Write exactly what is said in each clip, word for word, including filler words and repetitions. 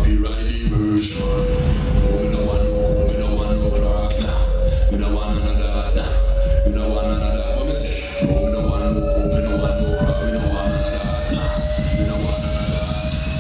copyrighted version. No, we don't want no, we don't want no crack now. We don't want none of that now. We don't want none of that. What me say? No, we don't want no coke, we don't want no crack. We don't want none of that now. We don't want none of that.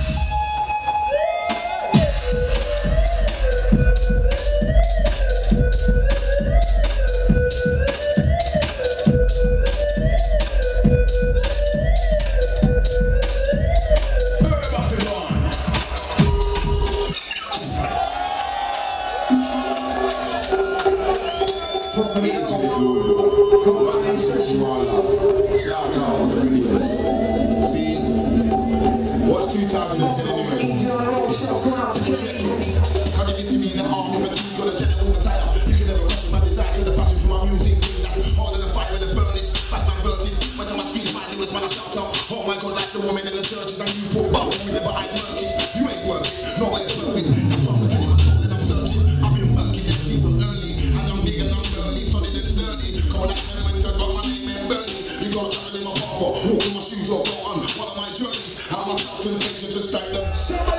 What's two thousand ten anyway? How did you see me in the army with a team? Got a general's attire. You can never question my desire. The passion for my music. That's harder than fire in the furnace. Batman versus. Went to my street, my lyrics, man, I shout out. Oh my God, like the woman in the churches and you poor bucks. We never hide working. You ain't working. Nobody's perfect. That's why I'm getting my soul and I'm searching. I've been working and see from early. And I'm big and I'm burly, solid and sturdy. Come on, that gentleman just got my name and Bernie. You got travel in my bar for walking my shoes or go on one of my journeys. How myself to the picture to stand up.